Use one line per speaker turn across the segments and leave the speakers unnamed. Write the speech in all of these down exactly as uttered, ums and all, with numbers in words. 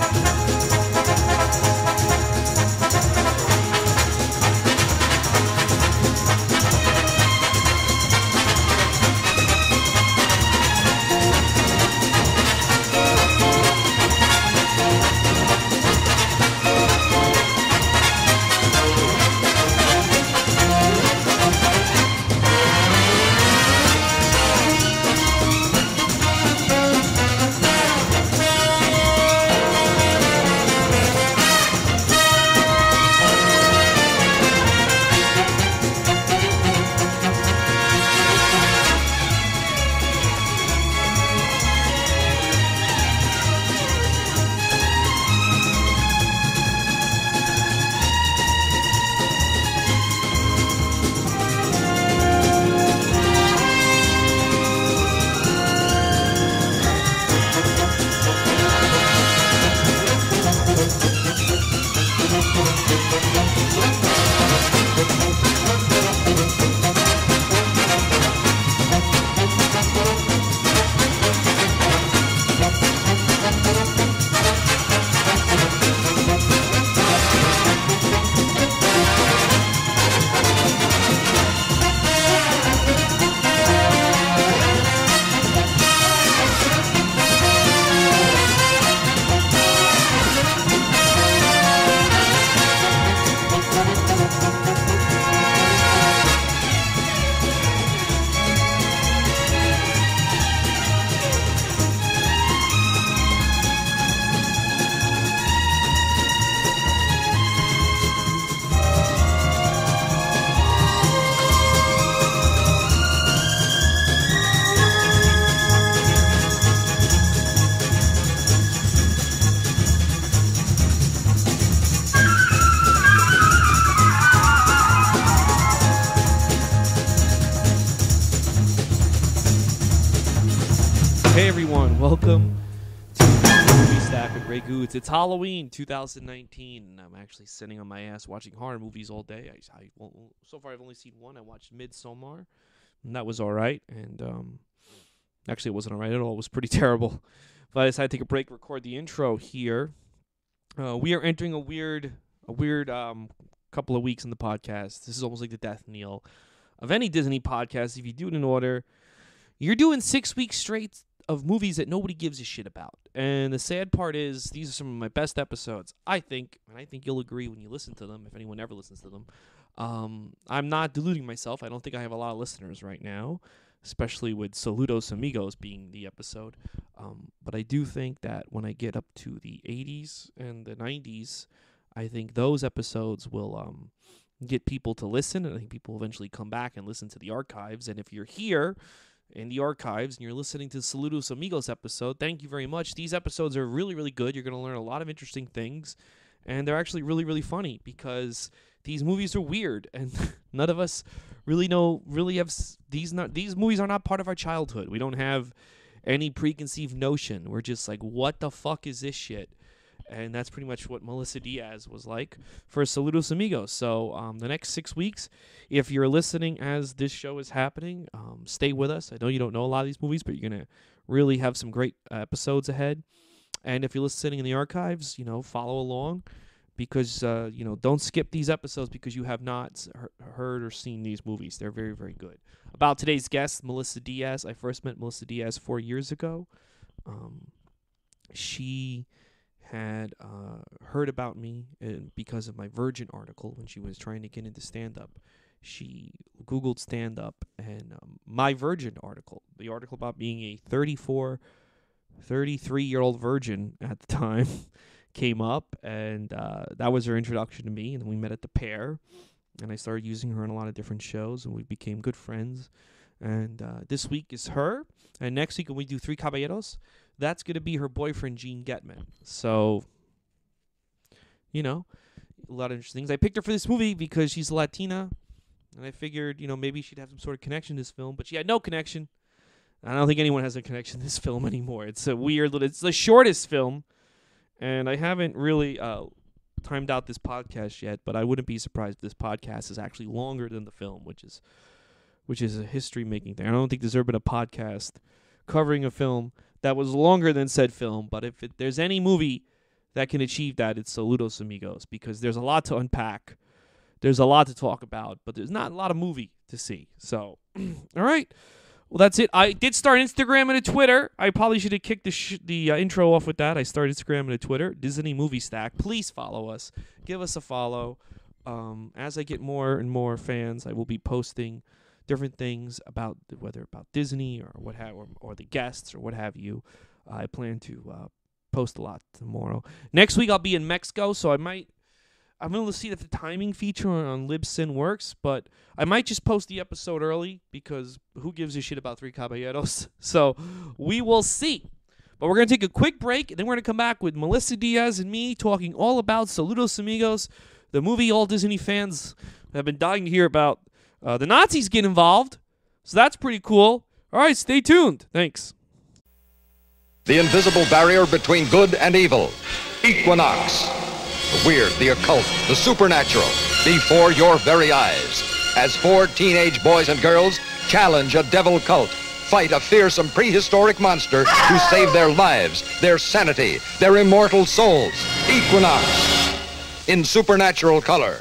Hey everyone, welcome to the Movie Stack with Ray Gootz. It's Halloween two thousand nineteen, and I'm actually sitting on my ass watching horror movies all day. I, I well, so far I've only seen one. I watched Midsommar, and that was all right. And um, actually, it wasn't all right at all. It was pretty terrible. But I decided to take a break, record the intro here. Uh, we are entering a weird, a weird um, couple of weeks in the podcast. This is almost like the death knell of any Disney podcast. If you do it in order, you're doing six weeks straight of movies that nobody gives a shit about. And the sad part is, these are some of my best episodes, I think, and I think you'll agree when you listen to them, if anyone ever listens to them. Um, I'm not deluding myself. I don't think I have a lot of listeners right now, especially with Saludos, Amigos being the episode. Um, but I do think that when I get up to the eighties and the nineties, I think those episodes will um, get people to listen, and I think people will eventually come back and listen to the archives. And if you're here in the archives and you're listening to the Saludos Amigos episode, thank you very much. These episodes are really, really good. You're going to learn a lot of interesting things, and they're actually really, really funny because these movies are weird, and none of us really know, really have, these not these movies are not part of our childhood. We don't have any preconceived notion. We're just like, what the fuck is this shit? And that's pretty much what Melissa Diaz was like for Saludos Amigos. So um, the next six weeks, if you're listening as this show is happening, um, stay with us. I know you don't know a lot of these movies, but you're going to really have some great uh, episodes ahead. And if you're listening in the archives, you know, follow along because, uh, you know, don't skip these episodes because you have not heard or seen these movies. They're very, very good. About today's guest, Melissa Diaz. I first met Melissa Diaz four years ago. Um, she had uh, heard about me and because of my Virgin article when she was trying to get into stand-up. She Googled stand-up, and um, my Virgin article, the article about being a thirty-four, thirty-three-year-old virgin at the time, came up, and uh, that was her introduction to me, and then we met at the Pair, and I started using her on a lot of different shows, and we became good friends. And uh, this week is her, and next week when we do Three Caballeros, that's going to be her boyfriend, Gene Getman. So, you know, a lot of interesting things. I picked her for this movie because she's Latina, and I figured, you know, maybe she'd have some sort of connection to this film, but she had no connection. I don't think anyone has a connection to this film anymore. It's a weird little, it's the shortest film, and I haven't really uh, timed out this podcast yet, but I wouldn't be surprised if this podcast is actually longer than the film, which is which is a history-making thing. I don't think there's ever been a podcast covering a film that was longer than said film, but if it, there's any movie that can achieve that, it's Saludos, Amigos, because there's a lot to unpack. There's a lot to talk about, but there's not a lot of movie to see. So, all right. Well, that's it. I did start Instagram and a Twitter. I probably should have kicked the sh- the uh, intro off with that. I started Instagram and a Twitter. Disney Movie Stack. Please follow us. Give us a follow. Um, as I get more and more fans, I will be posting different things about whether about Disney or what have or, or the guests or what have you. Uh, I plan to uh, post a lot tomorrow. Next week I'll be in Mexico, so I might. I'm going to see if the timing feature on Libsyn works, but I might just post the episode early because who gives a shit about Three Caballeros? So we will see. But we're going to take a quick break, and then we're going to come back with Melissa Diaz and me talking all about Saludos Amigos, the movie all Disney fans have been dying to hear about. Uh, the Nazis get involved, so that's pretty cool. All right, stay tuned. Thanks.
The invisible barrier between good and evil. Equinox. The weird, the occult, the supernatural, before your very eyes. As four teenage boys and girls challenge a devil cult, fight a fearsome prehistoric monster to save their lives, their sanity, their immortal souls. Equinox. In supernatural color.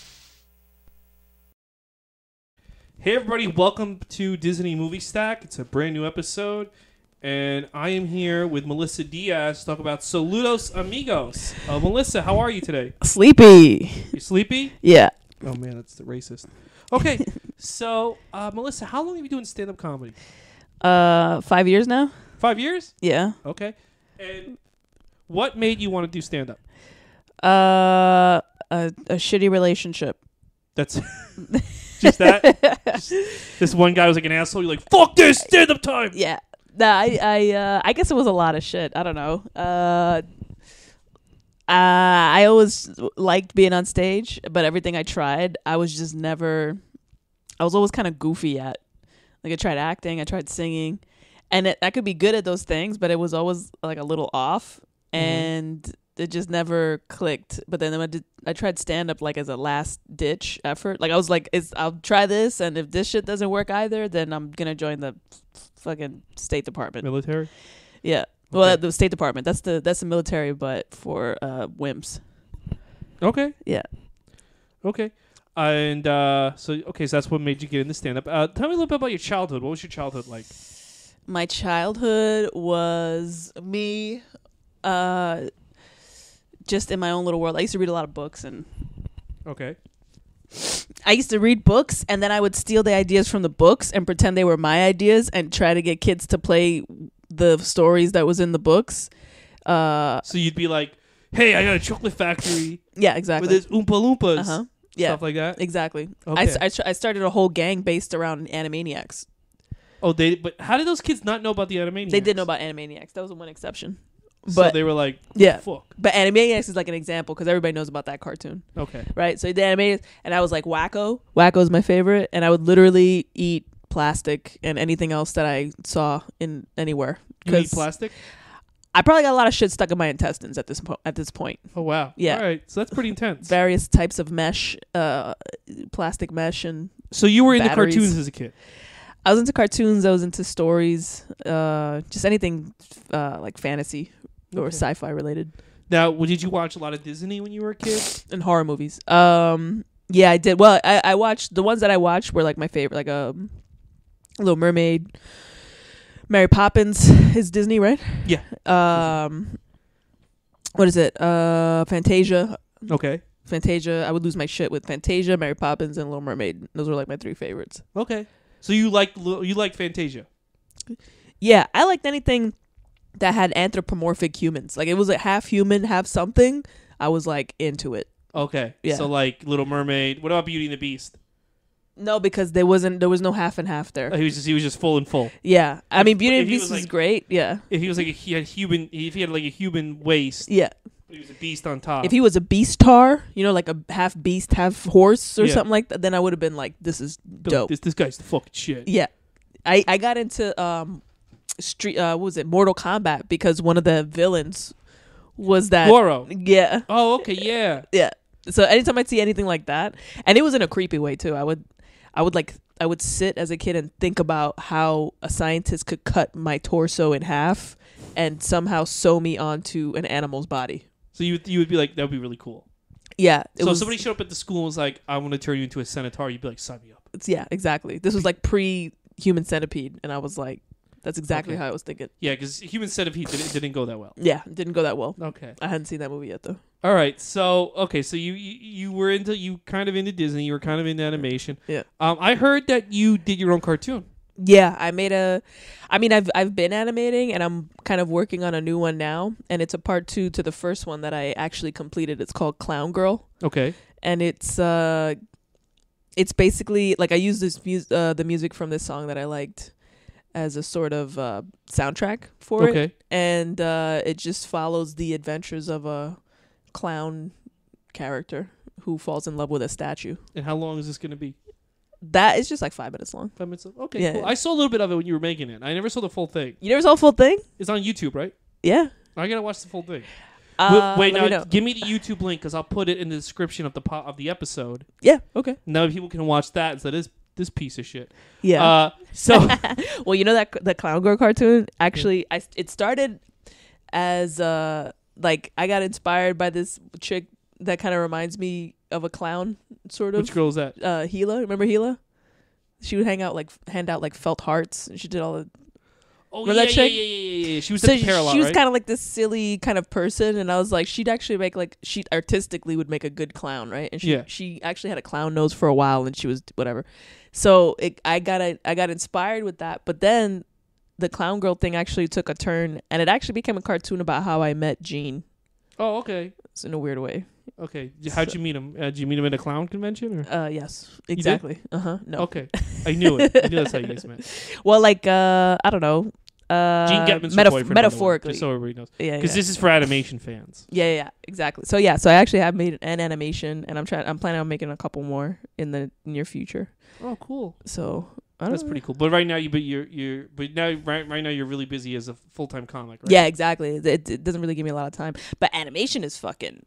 Hey everybody, welcome to Disney Movie Stack. It's a brand new episode. And I am here with Melissa Diaz to talk about Saludos Amigos. Uh, Melissa, how are you today?
Sleepy.
You sleepy?
Yeah.
Oh, man, that's the racist. Okay, so, uh, Melissa, how long have you been doing stand-up comedy?
Uh, five years now?
Five years?
Yeah.
Okay. And what made you want to do stand-up?
Uh, a, a shitty relationship.
That's just that? Just, this one guy was like an asshole. You're like, fuck this, stand-up time!
Yeah. Nah, I I uh, I guess it was a lot of shit. I don't know. Uh, uh, I always liked being on stage, but everything I tried, I was just never. I was always kind of goofy at. Like I tried acting, I tried singing, and it, I could be good at those things, but it was always like a little off, mm-hmm. and it just never clicked. But then I did. I tried stand up like as a last ditch effort. Like I was like, it's, I'll try this, and if this shit doesn't work either, then I'm gonna join the fucking State Department.
Military?
Yeah. Okay. Well, the State Department. That's the that's the military, but for uh, wimps.
Okay.
Yeah.
Okay. And uh, so, okay, so that's what made you get into stand-up. Uh, tell me a little bit about your childhood. What was your childhood like?
My childhood was me uh, just in my own little world. I used to read a lot of books. and
Okay.
I used to read books, and then I would steal the ideas from the books and pretend they were my ideas and try to get kids to play the stories that was in the books. Uh,
so you'd be like, hey, I got a chocolate factory.
Yeah, exactly.
With this Oompa Loompas.
Uh-huh. Yeah.
Stuff like that?
Exactly.
Okay.
I, I, I started a whole gang based around Animaniacs.
Oh, they. But how did those kids not know about the Animaniacs?
They did know about Animaniacs. That was one exception.
But
so
they were like,
yeah.
Fuck.
But Animaniacs is like an example because everybody knows about that cartoon.
Okay.
Right? So the Animaniacs, and I was like, Wacko. Wacko is my favorite. And I would literally eat plastic and anything else that I saw in anywhere.
You eat plastic?
I probably got a lot of shit stuck in my intestines at this po- at this point.
Oh, wow.
Yeah.
All right. So that's pretty intense.
Various types of mesh, uh, plastic mesh and
So you were
batteries.
into cartoons as a kid?
I was into cartoons. I was into stories. Uh, just anything uh, like fantasy or
Okay.
sci-fi related.
Now, well, did you watch a lot of Disney when you were a kid?
And horror movies. Um, yeah, I did. Well, I, I watched the ones that I watched were like my favorite, like um, Little Mermaid, Mary Poppins is Disney, right?
Yeah.
Um, what is it? Uh, Fantasia.
Okay.
Fantasia. I would lose my shit with Fantasia, Mary Poppins, and Little Mermaid. Those were like my three favorites.
Okay. So you like you like Fantasia?
Yeah, I liked anything that had anthropomorphic humans. Like it was a half human, half something. I was like into it.
Okay.
Yeah.
So like Little Mermaid. What about Beauty and the Beast?
No, because there wasn't there was no half and half there.
Oh, he was just he was just full and full.
Yeah, I mean Beauty and
If
the
he
Beast
was,
is
like-
great. Yeah,
If he was like a, he had human, if he had like a human waist,
yeah.
but he was a beast on top.
If he was a beastar, you know, like a half beast, half horse or
Yeah.
something like that, then I would have been like, this is
But, like,
dope.
This this guy's the fucking shit.
Yeah, I I got into um street uh what was it Mortal Kombat because one of the villains was that
Goro.
Yeah,
Oh, okay, yeah.
yeah. So anytime I'd see anything like that, and it was in a creepy way too, I would I would like I would sit as a kid and think about how a scientist could cut my torso in half and somehow sew me onto an animal's body.
So you you would be like, that would be really cool.
Yeah. It
so
was,
if somebody showed up at the school and was like, I want to turn you into a centaur, you'd be like, sign me up.
It's, yeah, exactly. This was like pre-Human Centipede, and I was like, that's exactly
Okay.
how I was thinking.
Yeah, because Human Centipede didn't, didn't go that well.
Yeah, it didn't go that well.
Okay.
I hadn't seen that movie yet, though.
All right. So, okay. So you, you, you were into, you kind of into Disney. You were kind of into animation.
Yeah.
Um, I heard that you did your own cartoon.
Yeah, I made a. I mean, I've I've been animating, and I'm kind of working on a new one now, and it's a part two to the first one that I actually completed. It's called Clown Girl,
Okay.
and it's uh, it's basically like I use this mus- uh, the music from this song that I liked as a sort of uh, soundtrack for
Okay.
it, and uh, it just follows the adventures of a clown character who falls in love with a statue.
And how long is this going to be?
That is just like five minutes long.
Five minutes. Okay.
Yeah.
Cool. I saw a little bit of it when you were making it. I never saw the full thing.
You never saw the full thing?
It's on YouTube, right?
Yeah.
I gotta watch the full thing.
Uh,
wait, wait
let me
now,
know.
give me the YouTube link because I'll put it in the description of the po- of the episode.
Yeah. Okay.
Now people can watch that instead of this this piece of shit.
Yeah.
Uh, so
Well, you know that the Clown Girl cartoon. Actually, I it started as uh like I got inspired by this chick that kind of reminds me of a clown, sort of.
which girl is that?
Uh, Gila. Remember Gila? She would hang out like hand out like felt hearts, and she did all the.
Oh
Remember
yeah,
that
yeah,
chick?
yeah, yeah, yeah, yeah. She was
So
at the Parallel,
she was
right?
kind of like this silly kind of person, and I was like, she'd actually make like she artistically would make a good clown, right? And she
Yeah.
she actually had a clown nose for a while, and she was whatever. So it, I got a, I got inspired with that, but then the Clown Girl thing actually took a turn, and it actually became a cartoon about how I met Gene.
Oh, okay,
It's in a weird way.
okay. How'd you meet him? Uh, did you meet him at a clown convention? Or?
Uh, yes, exactly. Uh huh. No.
Okay, I knew it. I knew that's how you guys met.
Well, like uh, I don't know. Uh,
Gene Getman's
metaf-
her boyfriend, by the way,
metaphorically.
just so everybody knows.
Yeah,
Because
yeah.
this is for animation fans.
Yeah, yeah, yeah, exactly. So yeah, so I actually have made an animation, and I'm trying. I'm planning on making a couple more in the near future.
Oh, cool.
So I don't
That's
know.
pretty cool. But right now, you but you're you're but now right right now you're really busy as a full time comic, right?
Yeah, exactly. It, it doesn't really give me a lot of time, but animation is fucking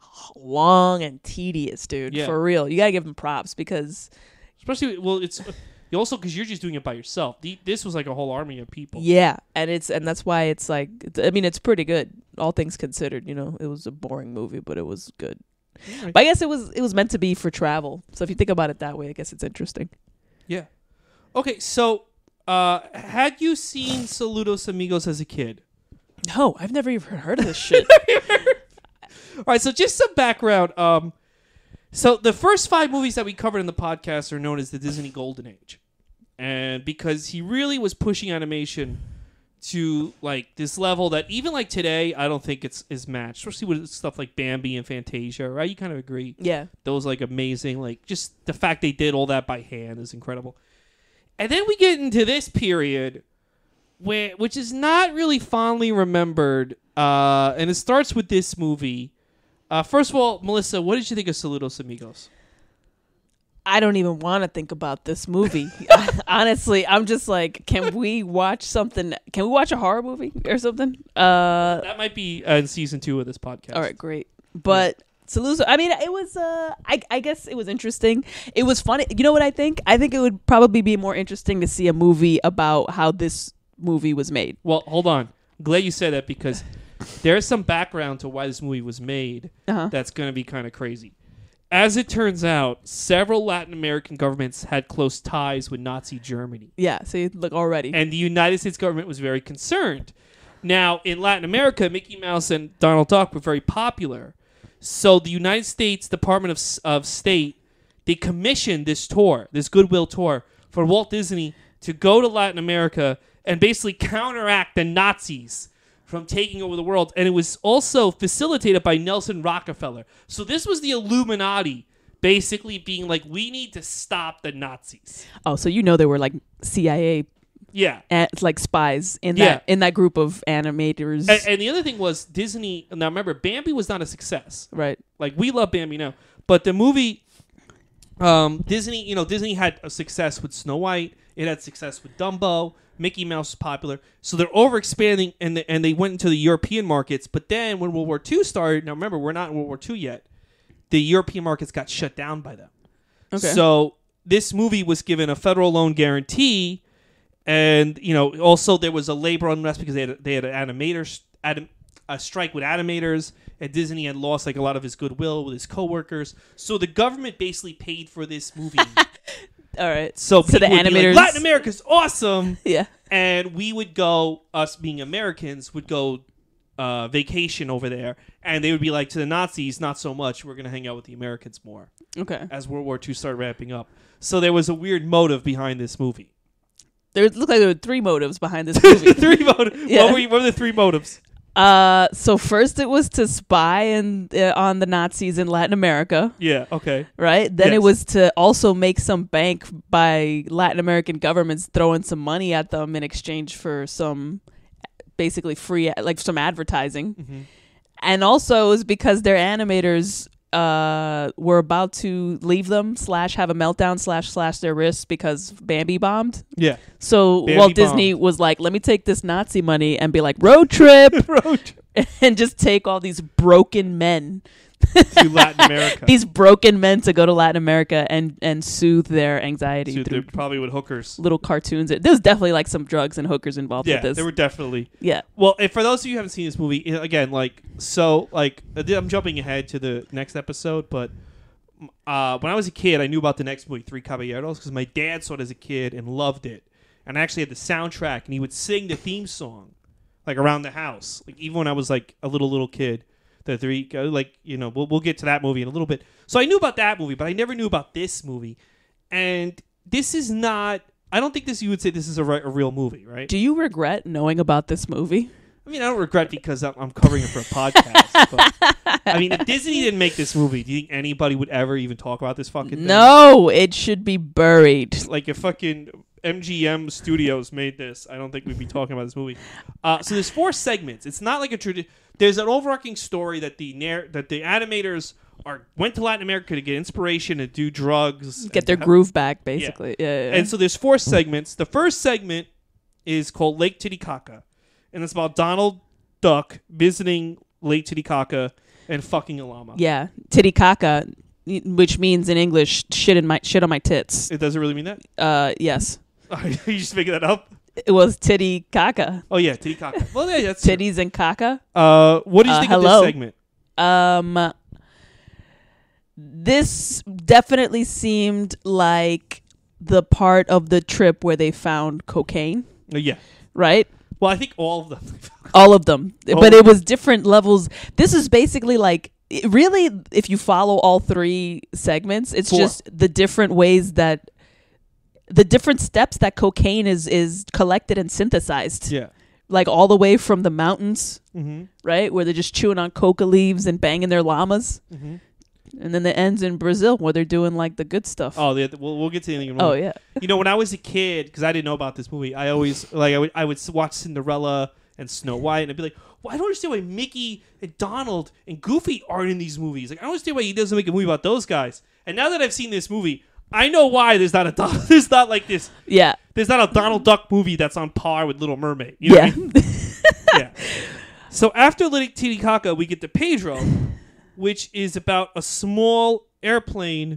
long and tedious, dude.
Yeah.
For real, you gotta give them props because
Especially well, it's you also because you're just doing it by yourself. The, this was like a whole army of people.
yeah, and it's and that's why it's like I mean it's pretty good, all things considered. You know, it was a boring movie, but it was good.
All right.
But I guess it was it was meant to be for travel. So if you think about it that way, I guess it's interesting.
Yeah. Okay, so uh, had you seen Saludos Amigos as a kid?
No, I've never even heard of this shit.
All right, so just some background. Um, so the first five movies that we covered in the podcast are known as the Disney Golden Age, and because he really was pushing animation to like this level that even like today, I don't think it's is matched. Especially with stuff like Bambi and Fantasia, right? You kind of agree.
Yeah.
Those like amazing, like just the fact they did all that by hand is incredible. And then we get into this period, where which is not really fondly remembered, uh, and it starts with this movie. Uh, first of all, Melissa, what did you think of Saludos Amigos?
I don't even want to think about this movie. Honestly, I'm just like, can we watch something? Can we watch a horror movie or something? Uh,
That might be uh, in season two of this podcast.
all right, great. But Saludos, I mean, it was. Uh, I I guess it was interesting. It was funny. You know what I think? I think it would probably be more interesting to see a movie about how this movie was made.
Well, hold on. I'm glad you said that because there's some background to why this movie was made
Uh-huh.
that's going to be kind of crazy. As it turns out, several Latin American governments had close ties with Nazi Germany.
Yeah. See, look already.
And the United States government was very concerned. Now, in Latin America, Mickey Mouse and Donald Duck were very popular. So the United States Department of, of State, they commissioned this tour, this goodwill tour, for Walt Disney to go to Latin America and basically counteract the Nazis from taking over the world. And it was also facilitated by Nelson Rockefeller. So this was the Illuminati basically being like, we need to stop the Nazis.
oh, so you know there were like C I A,
Yeah.
a- like spies in
Yeah.
that in that group of animators,
And, and the other thing was Disney. Now remember, Bambi was not a success.
right?
Like we love Bambi now, but the movie, um, Disney, you know, Disney had a success with Snow White. It had success with Dumbo. Mickey Mouse was popular, so they're overexpanding, and the, and they went into the European markets. But then when World War Two started, now remember we're not in World War Two yet. The European markets got shut down by them.
Okay.
So this movie was given a federal loan guarantee. And, you know, also there was a labor unrest because they had, they had an animators, anim, a strike with animators. and Disney had lost like a lot of his goodwill with his coworkers. So the government basically paid for this movie.
All right.
So,
So the
people would be
animators-
like, Latin America's awesome.
Yeah.
And we would go, us being Americans, would go uh, vacation over there. And they would be like, to the Nazis, not so much. We're going to hang out with the Americans more.
Okay.
As World War Two started ramping up. So there was a weird motive behind this movie.
There looked like there were three motives behind this movie.
three motives.
Yeah.
What, were, what were the three motives?
Uh, so first it was to spy and uh, on the Nazis in Latin America,
Yeah, okay.
right? Then
Yes.
it was to also make some bank by Latin American governments throwing some money at them in exchange for some basically free, like some advertising.
Mm-hmm.
And also it was because their animators uh were about to leave them slash have a meltdown slash slash their wrists because Bambi bombed.
Yeah.
So
Bambi
Walt Disney
bombed.
was like, let me take this Nazi money and be like, road trip.
Road
And just take all these broken men,
to Latin America.
these broken men to go to Latin America and, and soothe their anxiety
So
through
they're probably with hookers.
little cartoons. There was definitely like some drugs and hookers involved
Yeah,
with this.
there were definitely.
yeah.
Well, if for those of you who haven't seen this movie, i- again, like, so, like, I'm jumping ahead to the next episode, but uh, when I was a kid, I knew about the next movie, Three Caballeros, because my dad saw it as a kid and loved it. And I actually had the soundtrack, and he would sing the theme song, like, around the house. Like, even when I was, like, a little, little kid. The three, like, you know, we'll, we'll get to that movie in a little bit. So I knew about that movie, but I never knew about this movie. And this is not, I don't think this, you would say this is a, re- a real movie, right?
Do you regret knowing about this movie?
I mean, I don't regret because I'm, I'm covering it for a podcast. But, I mean, if Disney didn't make this movie, do you think anybody would ever even talk about this fucking thing?
No, it should be buried.
Like, if fucking M G M Studios made this, I don't think we'd be talking about this movie. Uh, so there's four segments. It's not like a tradition. There's an overarching story that the narr- that the animators are went to Latin America to get inspiration and do drugs,
Get
and
their
ha-
groove back, basically. Yeah. yeah, yeah.
And so there's four segments. The first segment is called Lake Titicaca, and it's about Donald Duck visiting Lake Titicaca and fucking a llama.
yeah. Titicaca, which means in English, shit in my shit on my tits.
It doesn't really mean that.
Uh, yes.
You just making that up?
It was titty caca.
Oh yeah, Titicaca. Well, yeah, that's true.
Titties and caca.
Uh, what do you
Uh,
think
hello.
of this segment?
Um, this definitely seemed like the part of the trip where they found cocaine,
Uh, yeah.
right?
Well, I think all of them.
All of them,
Oh.
but it was different levels. This is basically like, it really, if you follow all three segments, it's
Four.
just the different ways that, the different steps that cocaine is is collected and synthesized.
Yeah.
Like all the way from the mountains,
Mm-hmm.
right, where they're just chewing on coca leaves and banging their llamas.
Mm-hmm.
And then it ends in Brazil where they're doing like the good stuff.
Oh, yeah. We'll, we'll get to anything.
Oh, yeah.
You know, when I was a kid, because I didn't know about this movie, I always like I would I would s- watch Cinderella and Snow White, and I'd be like, well, I don't understand why Mickey and Donald and Goofy aren't in these movies. Like, I don't understand why he doesn't make a movie about those guys. And now that I've seen this movie, I know why there's not a Don- there's not like this
Yeah.
there's not a Donald Duck movie that's on par with Little Mermaid. You know
Yeah.
what I mean? Yeah. So after Lake Titicaca, we get to Pedro, which is about a small airplane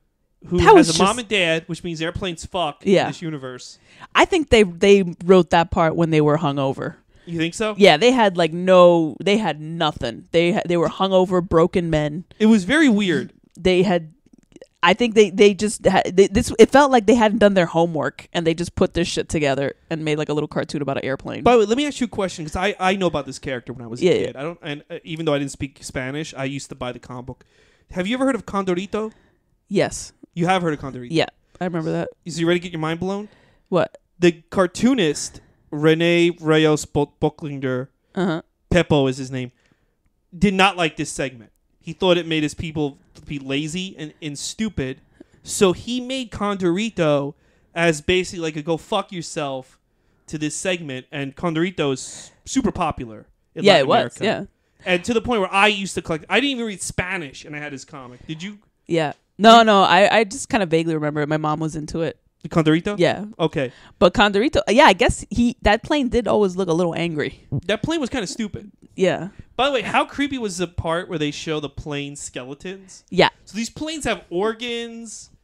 who
That was
has a
just-
mom and dad, which means airplanes fuck
Yeah.
in this universe.
I think they they wrote that part when they were hungover.
You think so?
Yeah, they had like no, they had nothing. They had, they were hungover, broken men.
It was very weird.
They had, I think they they just had they, this. It felt like they hadn't done their homework and they just put this shit together and made like a little cartoon about an airplane.
By the way, let me ask you a question because I, I know about this character when I was a
Yeah,
kid. I don't, and uh, even though I didn't speak Spanish, I used to buy the comic book. Have you ever heard of Condorito?
Yes,
You have heard of Condorito.
yeah, I remember that.
So you ready to get your mind blown?
What?
The cartoonist Rene Reyes Bo- Bucklinger,
Uh huh.
Peppo is his name, did not like this segment. He thought it made his people be lazy and, and stupid. So he made Condorito as basically like a go fuck yourself to this segment. And Condorito is super popular in
Yeah,
Latin
it was.
America.
Yeah,
And to the point where I used to collect. I didn't even read Spanish and I had his comic. Did you?
yeah. No, no, I I just kind of vaguely remember it. My mom was into it.
The Condorito?
Yeah,
Okay.
but Condorito. Yeah, I guess he that plane did always look a little angry.
That plane was kind of stupid.
Yeah,
By the way, how creepy was the part where they show the plane skeletons?
yeah.
So these planes have organs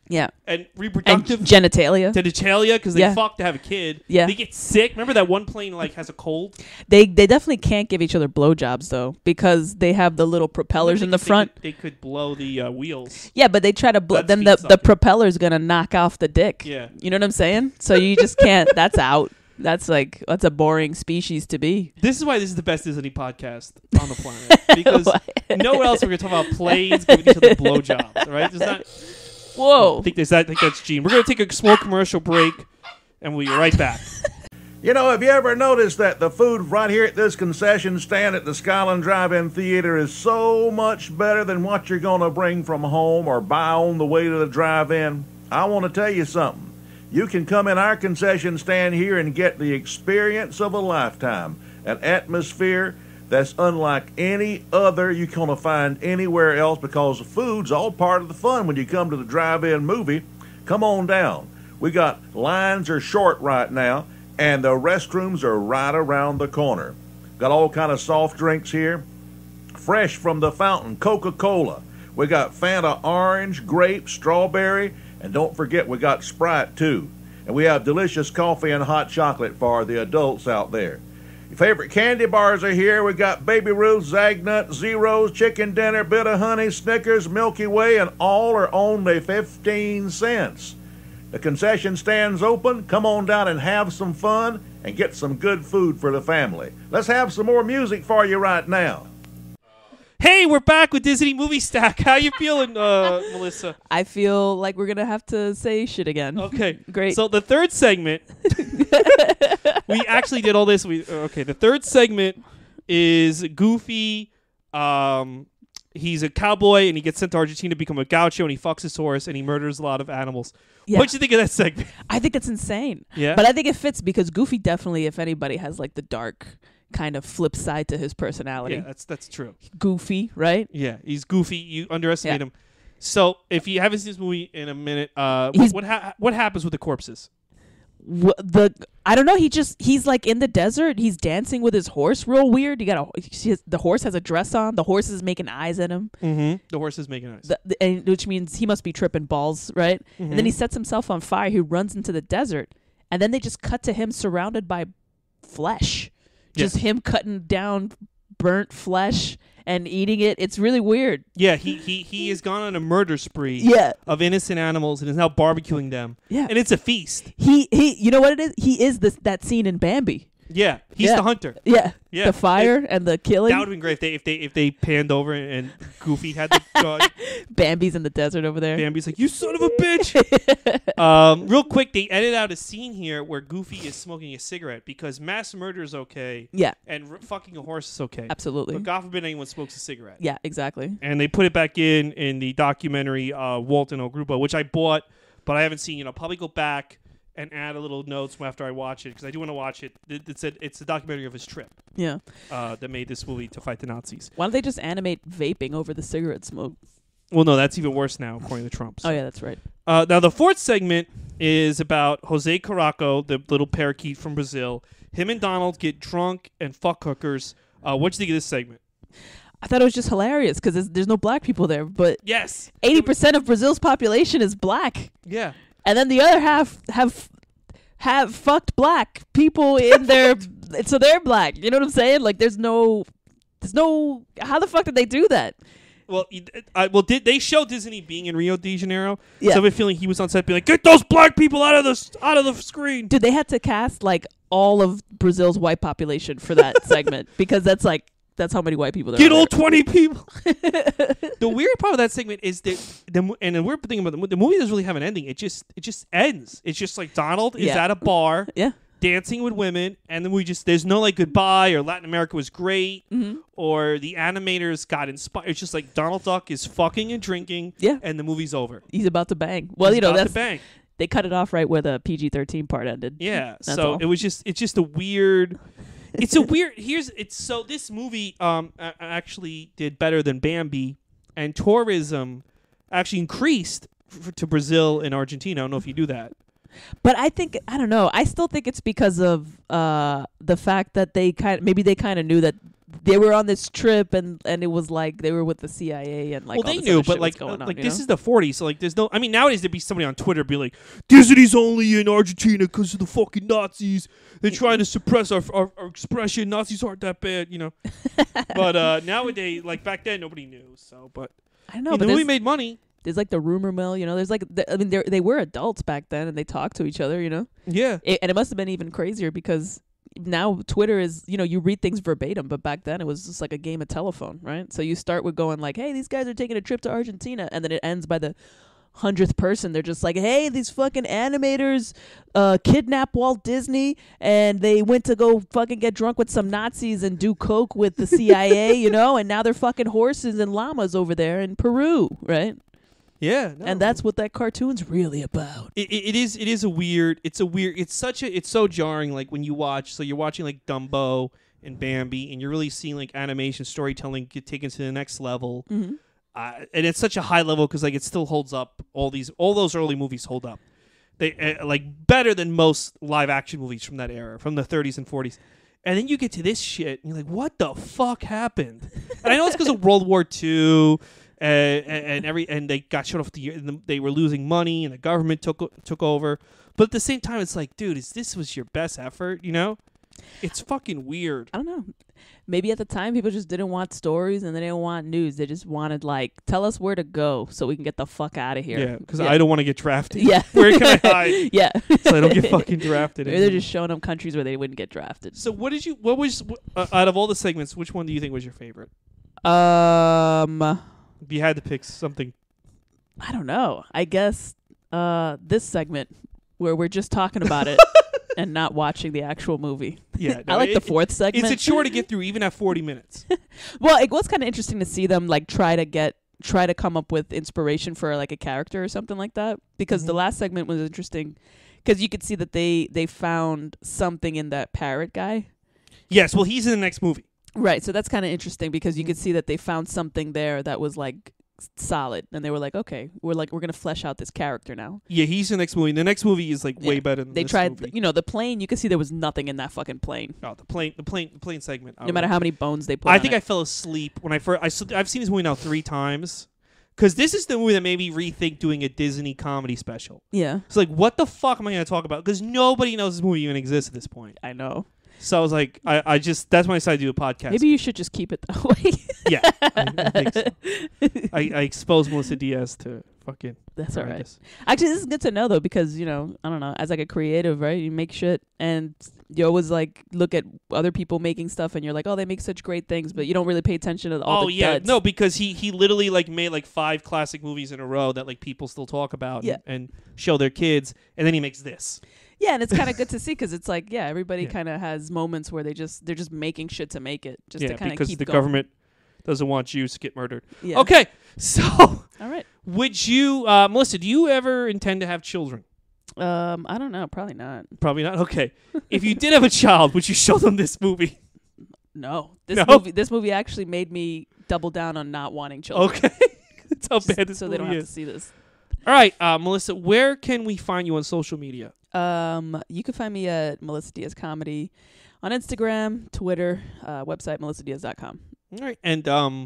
Yeah.
And
And
reproductive
genitalia.
genitalia because they
Yeah.
fuck to have a kid.
Yeah.
They get sick. Remember that one plane like has a cold?
They they definitely can't give each other blowjobs though because they have the little propellers
They
in the
could-
front.
They could, they could blow the uh, wheels.
Yeah, but they try to blow.
That's
Then
feet
the the
sucking.
propeller's gonna knock off the dick.
Yeah.
You know what I'm saying? So you just can't. That's out. That's like that's a boring species to be.
This is why this is the best Disney podcast on the planet because nowhere else we're gonna talk about planes giving each other blowjobs. Right? There's not.
Whoa.
I think, there's that, I think that's Gene. We're going to take a small commercial break, and we'll be right back.
You know, have you ever noticed that the food right here at this concession stand at the Skyline Drive-In Theater is so much better than what you're going to bring from home or buy on the way to the drive-in? I want to tell you something. You can come in our concession stand here and get the experience of a lifetime, an atmosphere that's unlike any other you're going to find anywhere else because the food's all part of the fun when you come to the drive-in movie. Come on down. We got lines are short right now, and the restrooms are right around the corner. Got all kind of soft drinks here, fresh from the fountain, Coca-Cola. We got Fanta orange, grape, strawberry, and don't forget we got Sprite too. And we have delicious coffee and hot chocolate for the adults out there. Your favorite candy bars are here. We got Baby Ruth, Zagnut, Zeros, Chicken Dinner, Bit of Honey, Snickers, Milky Way, and all are only fifteen cents. The concession stand's open. Come on down and have some fun and get some good food for the family. Let's have some more music for you right now.
Hey, we're back with Disney Movie Stack. How you feeling, uh, Melissa?
I feel like we're gonna have to say shit again.
Okay,
Great.
So the third segment, we actually did all this. We okay. The third segment is Goofy. Um, he's a cowboy and he gets sent to Argentina to become a gaucho and he fucks his horse and he murders a lot of animals.
Yeah.
What'd you think of that segment?
I think it's insane.
Yeah?
But I think it fits because Goofy definitely, if anybody, has like the dark kind of flip side to his personality.
Yeah, that's that's true.
Goofy, right?
Yeah, he's goofy. You underestimate
Yeah.
him. So if you haven't seen this movie in a minute, uh, what
He's-
what, ha- what happens with the corpses?
Wh- the I don't know. He just he's like in the desert. He's dancing with his horse, real weird. You got a he has- the horse has a dress on. The horse is making eyes at him.
Mm-hmm. The horse is making noise.
The, the, and, which means he must be tripping balls, right? And
Mm-hmm.
then he sets himself on fire. He runs into the desert, and then they just cut to him surrounded by flesh. Just
Yeah.
him cutting down burnt flesh and eating it. It's really weird.
Yeah, he, he he has gone on a murder spree
Yeah.
of innocent animals and is now barbecuing them.
Yeah.
And it's a feast.
He he. You know what it is? He is this that scene in Bambi.
Yeah, he's
Yeah.
the hunter.
Yeah.
Yeah.
The fire and the killing.
That would have been great if they if they if they panned over and Goofy had the gun.
Bambi's in the desert over there.
Bambi's like, "You son of a bitch!" um, real quick, they edit out a scene here where Goofy is smoking a cigarette because mass murder is okay,
Yeah.
and r- fucking a horse is okay.
Absolutely.
But God forbid anyone smokes a cigarette.
Yeah. Exactly.
And they put it back in in the documentary uh, Walton Ogrupa, which I bought, but I haven't seen. You know, I'll probably go back and add a little notes after I watch it because I do want to watch it. It- It's a it's a documentary of his trip
Yeah.
uh, that made this movie to fight the Nazis.
Why don't they just animate vaping over the cigarette smoke?
Well, no, that's even worse now, according to Trump. So.
Oh yeah, that's right.
Uh, now, the fourth segment is about Jose Caraco, the little parakeet from Brazil. Him and Donald get drunk and fuck hookers. Uh, what'd you think of this segment?
I thought it was just hilarious because there's, there's no black people there, but
Yes.
eighty percent of Brazil's population is black,
Yeah.
and then the other half have have fucked black people in their so they're black. You know what I'm saying? Like there's no there's no how the fuck did they do that?
Well, you- uh, well, did they show Disney being in Rio de Janeiro?
Yeah.
So I have a feeling he was on set being like, "Get those black people out of the s- out of the screen."
Dude, they had to cast like all of Brazil's white population for that segment because that's like that's how many white people there
Get
are.
all twenty people. The weird part of that segment is that the mo- and the weird thing about the, mo- the movie doesn't really have an ending. It just it just ends. It's just like Donald is
Yeah.
at a bar.
Yeah.
Dancing with women, and then we just there's no like goodbye or Latin America was great
Mm-hmm.
or the animators got inspired. It's just like Donald Duck is fucking and drinking,
Yeah.
and the movie's over.
He's about to bang. Well,
He's
you know
about to
that's
bang.
they cut it off right where the P G thirteen part ended.
Yeah,
That's
so
all.
it was just it's just a weird. It's a weird. Here's it's so this movie um a- actually did better than Bambi, and tourism actually increased f- to Brazil and Argentina. I don't know if you do that.
But I think I don't know. I still think it's because of uh, the fact that they kind maybe they kind of knew that they were on this trip and and it was like they were with the C I A and like
well,
all
they
this
knew,
other
but
shit
like,
was going
uh,
on,
like
you
this
know?
is the forties, so like, there's no. I mean, nowadays there'd be somebody on Twitter be like, "Disney's only in Argentina because of the fucking Nazis. They're trying to suppress our, our our expression. Nazis aren't that bad, you know." But uh, nowadays, like back then, nobody knew. So, but
I know,
I mean,
but
the movie
there's,
made money.
there's like the rumor mill, you know. There's like the, I mean, they they were adults back then and they talked to each other, you know.
Yeah.
It, and it must have been even crazier because now Twitter is, you know, you read things verbatim, but back then it was just like a game of telephone, right? So you start with going like, hey, these guys are taking a trip to Argentina, and then it ends by the hundredth person. They're just like, hey, these fucking animators uh, kidnapped Walt Disney, and they went to go fucking get drunk with some Nazis and do coke with the C I A, you know, and now they're fucking horses and llamas over there in Peru, right?
Yeah. No.
And that's what that cartoon's really about.
It, it, it is. It is a weird. It's a weird. It's such a. It's so jarring. Like when you watch. So you're watching like Dumbo and Bambi, and you're really seeing like animation storytelling get taken to the next level.
Mm-hmm.
Uh, and it's such a high level because like it still holds up. All these. All those early movies hold up. They uh, like better than most live action movies from that era, from the thirties and forties. And then you get to this shit, and you're like, what the fuck happened? And I know it's because of World War Two. Uh, and, and every and they got shut off the, the they were losing money and the government took took over, but at the same time it's like, dude, is this was your best effort? You know, it's fucking weird.
I don't know. Maybe at the time people just didn't want stories and they didn't want news. They just wanted like, tell us where to go so we can get the fuck out of here.
Yeah, because I don't want to get drafted.
Yeah,
where can I hide?
Yeah,
so I don't get fucking drafted.
Maybe they're just showing them countries where they wouldn't get drafted.
So what did you? What was uh, out of all the segments? Which one do you think was your favorite?
Um.
If you had to pick something,
I don't know. I guess uh, this segment where we're just talking about it and not watching the actual movie.
Yeah,
I
no,
like
it,
the fourth segment.
It's a chore to get through, even at forty minutes.
Well, it was kind of interesting to see them like try to get try to come up with inspiration for like a character or something like that. Because
Mm-hmm.
the last segment was interesting because you could see that they they found something in that parrot guy.
Yes, well, he's in the next movie.
Right, so that's kind of interesting because you
Mm.
could see that they found something there that was like s- solid, and they were like, okay, we're like we're gonna flesh out this character now.
Yeah, he's in the next movie. The next movie is like way
Yeah.
better than
They
this
tried,
movie.
you know, the plane. You could see there was nothing in that fucking plane.
Oh, the plane, the plane, the plane segment.
No matter how many bones they put.
I
on
think
it.
I fell asleep when I first. I, s- I've seen this movie now three times because this is the movie that made me rethink doing a Disney comedy special.
Yeah,
It's like, what the fuck am I going to talk about? Because nobody knows this movie even exists at this point.
I know.
So I was like, I, I just that's when I decided to do a podcast.
Maybe you should just keep it that way.
Yeah, I, I think so. I, I exposed Melissa Diaz to fucking.
That's all right.
horrendous.
Actually, this is good to know though, because you know, I don't know, as like a creative, right? You make shit, and you always like look at other people making stuff, and you're like, oh, they make such great things, but you don't really pay attention to all
Oh
the
yeah,
duds.
no, because he he literally like made like five classic movies in a row that like people still talk about
Yeah.
and, and show their kids, and then he makes this.
Yeah, and it's kind of good to see because it's like, yeah, everybody
Yeah.
kind of has moments where they just they're just making shit to make it, just
yeah,
to kind of
because
keep
the
going.
government doesn't want Jews to get murdered.
Yeah.
Okay, so
All right.
would you, uh, Melissa? Do you ever intend to have children?
Um, I don't know. Probably not.
Probably not. Okay, if you did have a child, would you show them this movie?
No. This
No?
movie. This movie actually made me double down on not wanting children.
Okay, that's how bad this
so
movie
they don't have
is.
to see this.
All right, uh, Melissa, where can we find you on social media?
Um, you can find me at Melissa Diaz Comedy on Instagram, Twitter, uh, website melissa diaz dot com.
All right, and um,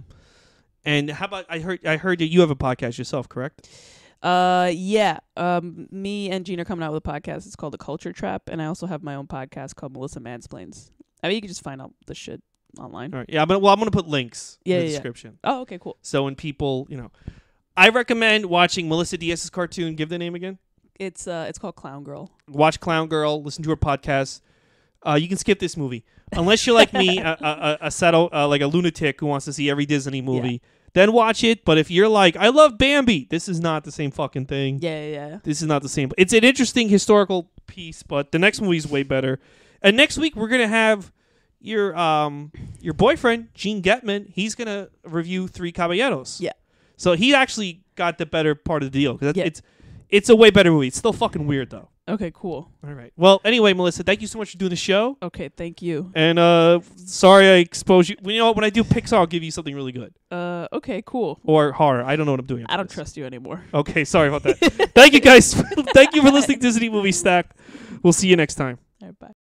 and how about I heard I heard that you have a podcast yourself, correct?
Uh, yeah. Um, me and Gene are coming out with a podcast. It's called The Culture Trap, and I also have my own podcast called Melissa Mansplains. I mean, you can just find out the shit online.
All right, yeah, but well, I'm gonna put links
Yeah,
in the
yeah, yeah.
description.
Oh, okay, cool.
So when people, you know, I recommend watching Melissa Diaz's cartoon. Give the name again.
It's uh, it's called Clown Girl.
Watch Clown Girl. Listen to her podcast. Uh, you can skip this movie unless you're like me, a, a, a, a settle, uh, like a lunatic who wants to see every Disney movie.
Yeah.
Then watch it. But if you're like, I love Bambi, this is not the same fucking thing.
Yeah, yeah, yeah.
This is not the same. It's an interesting historical piece, but the next movie is way better. And next week we're gonna have your um your boyfriend Gene Getman. He's gonna review Three Caballeros.
Yeah.
So he actually got the better part of the deal because
Yeah.
it's it's a way better movie. It's still fucking weird though.
Okay, cool.
All right. Well, anyway, Melissa, thank you so much for doing the show.
Okay, thank you.
And uh, sorry I exposed you. Well, you know what? When I do Pixar, I'll give you something really good
Uh, okay, cool.
or horror. I don't know what I'm doing.
I don't
after this.
trust you anymore.
Okay, sorry about that. Thank you guys. Thank you for listening to Disney Movie Stack. We'll see you next time.
All right, bye.